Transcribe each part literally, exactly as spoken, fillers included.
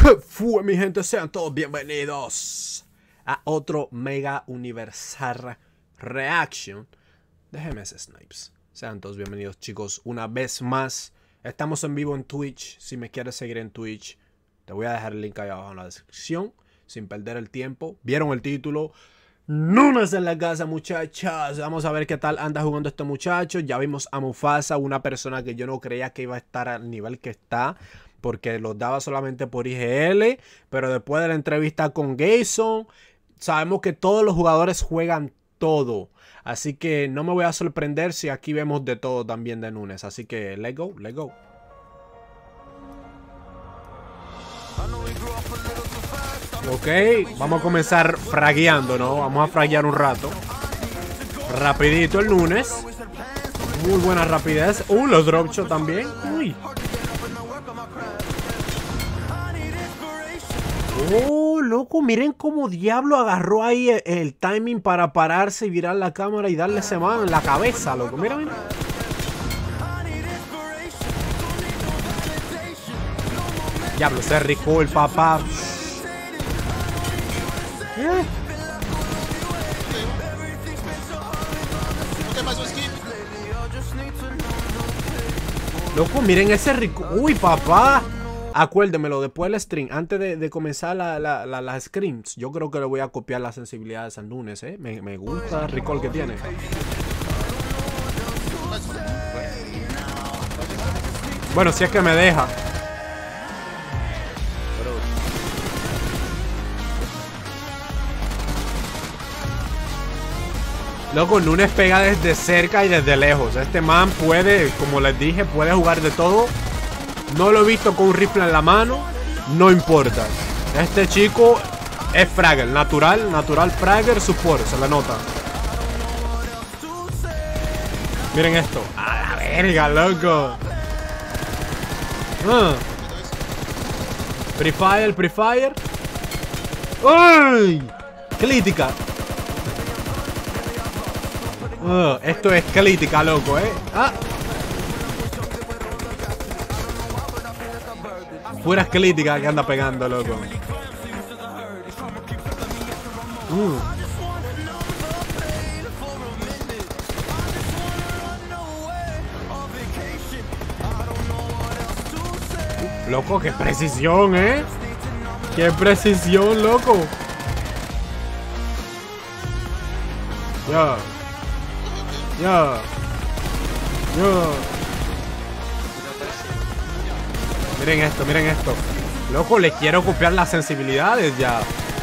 ¿Qué fue, mi gente? Sean todos bienvenidos a otro Mega Universal Reaction de G M S Snipes. Sean todos bienvenidos, chicos, una vez más. Estamos en vivo en Twitch. Si me quieres seguir en Twitch, te voy a dejar el link ahí abajo en la descripción. Sin perder el tiempo. ¿Vieron el título? Nunes en la casa, muchachas. Vamos a ver qué tal anda jugando este muchacho. Ya vimos a Mufasa, una persona que yo no creía que iba a estar al nivel que está, porque los daba solamente por I G L. Pero después de la entrevista con Gayson, sabemos que todos los jugadores juegan todo. Así que no me voy a sorprender si aquí vemos de todo también de Nunes. Así que let's go, let's go. Ok, vamos a comenzar fragueando, ¿no? Vamos a fraguear un rato. Rapidito el Nunes. Muy buena rapidez. Uh, los drop shot también. Uy. Oh, loco, miren cómo diablo agarró ahí el, el timing para pararse y virar la cámara y darle ese mano en la cabeza, loco. Mira, mira. Diablo, se ricó el papá. ¿Eh? Loco, miren ese rico. Uy, papá. Acuérdemelo después del stream. Antes de, de comenzar la, la, la, las screens. Yo creo que le voy a copiar la sensibilidad de San Nunes, ¿eh? Me, me gusta el recall que tiene. Bueno, si es que me deja. Loco, Nunes pega desde cerca y desde lejos. Este man puede, como les dije, puede jugar de todo. No lo he visto con un rifle en la mano. No importa. Este chico es fragger, natural, natural fragger support, se le nota. Miren esto. A la verga, loco. Uh. Free fire, free fire. ¡Uy! Crítica. Uh, esto es crítica, loco, eh. Ah. Pura crítica que anda pegando, loco. Uh. Loco, qué precisión, eh. Qué precisión, loco. Ya. Ya. Ya. Miren esto, miren esto. Loco, le quiero copiar las sensibilidades ya.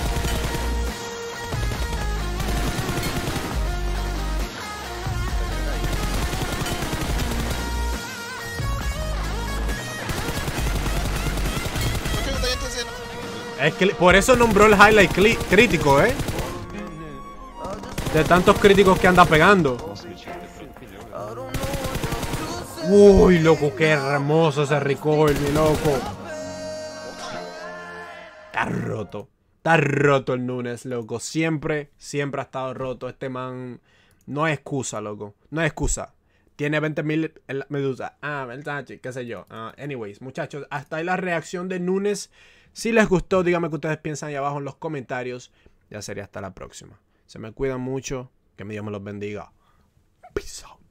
Es que por eso nombró el highlight crítico, eh. De tantos críticos que anda pegando. Uy, loco, qué hermoso ese recoil, mi loco. Está roto. Está roto el Nunes, loco. Siempre, siempre ha estado roto. Este man no es excusa, loco. No es excusa. Tiene veinte mil medusa. Ah, verdad, qué sé yo. Uh, anyways, muchachos, hasta ahí la reacción de Nunes. Si les gustó, díganme qué ustedes piensan ahí abajo en los comentarios. Ya sería hasta la próxima. Se me cuidan mucho. Que mi Dios me los bendiga. Peace out.